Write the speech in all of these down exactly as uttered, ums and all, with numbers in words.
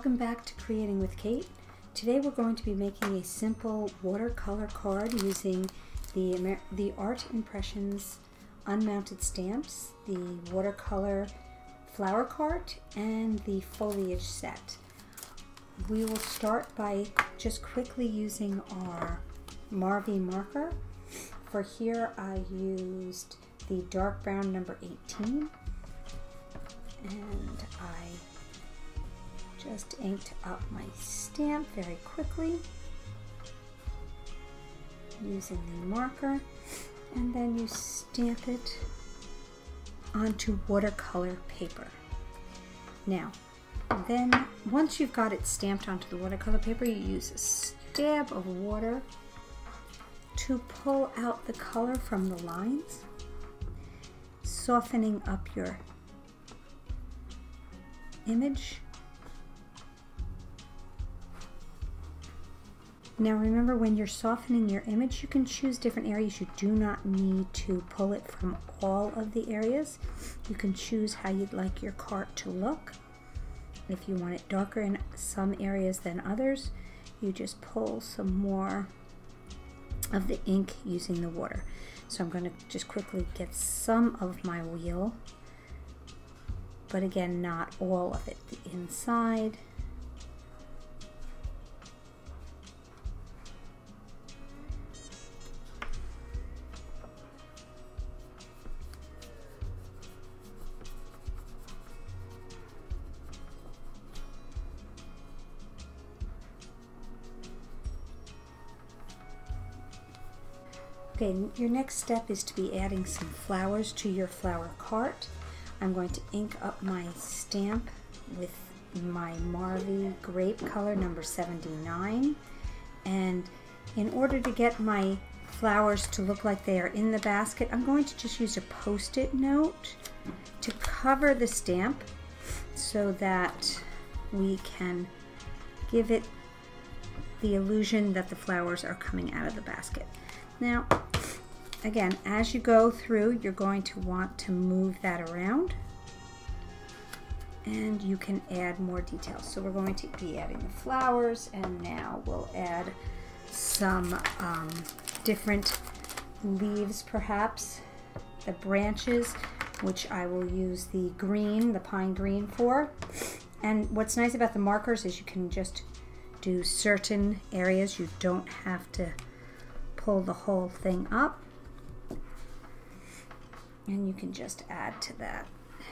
Welcome back to Creating with Kate. Today we're going to be making a simple watercolor card using the, Amer the Art Impressions unmounted stamps, the watercolor flower cart, and the foliage set. We will start by just quickly using our Marvy marker. For here I used the dark brown number eighteen, and I just inked up my stamp very quickly using the marker, and then you stamp it onto watercolor paper. Now, then once you've got it stamped onto the watercolor paper, you use a stab of water to pull out the color from the lines, softening up your image. Now remember, when you're softening your image, you can choose different areas. You do not need to pull it from all of the areas. You can choose how you'd like your cart to look. If you want it darker in some areas than others, you just pull some more of the ink using the water. So I'm going to just quickly get some of my wheel, but again, not all of it. The inside. Okay, your next step is to be adding some flowers to your flower cart. I'm going to ink up my stamp with my Marvy grape color number seventy-nine, and in order to get my flowers to look like they are in the basket, I'm going to just use a post-it note to cover the stamp so that we can give it the illusion that the flowers are coming out of the basket. Now, again, as you go through, you're going to want to move that around, and you can add more details. So we're going to be adding the flowers, and now we'll add some um, different leaves, perhaps, the branches, which I will use the green, the pine green for. And what's nice about the markers is you can just do certain areas. You don't have to pull the whole thing up, and you can just add to that.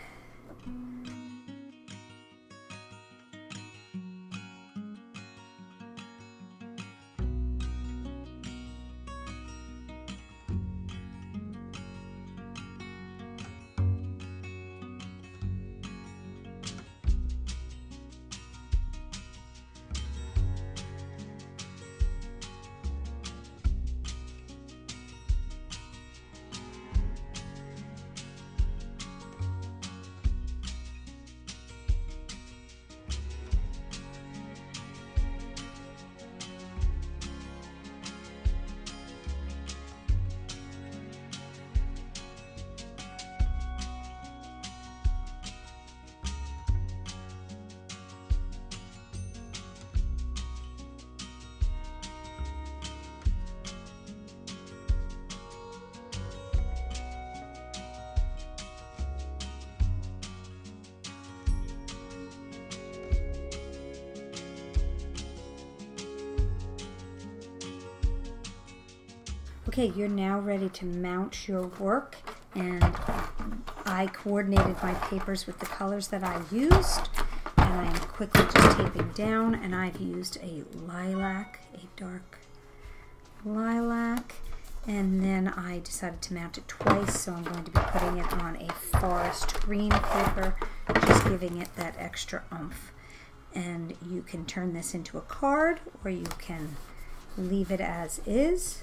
Okay, you're now ready to mount your work, and I coordinated my papers with the colors that I used, and I am quickly just taping down, and I've used a lilac, a dark lilac, and then I decided to mount it twice, so I'm going to be putting it on a forest green paper, just giving it that extra oomph. And you can turn this into a card, or you can leave it as is.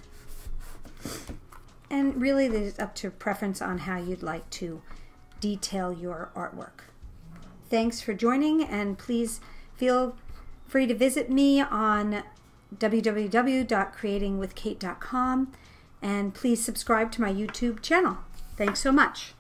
And really, it's up to preference on how you'd like to detail your artwork. Thanks for joining, and please feel free to visit me on w w w dot creating with kate dot com, and please subscribe to my YouTube channel. Thanks so much.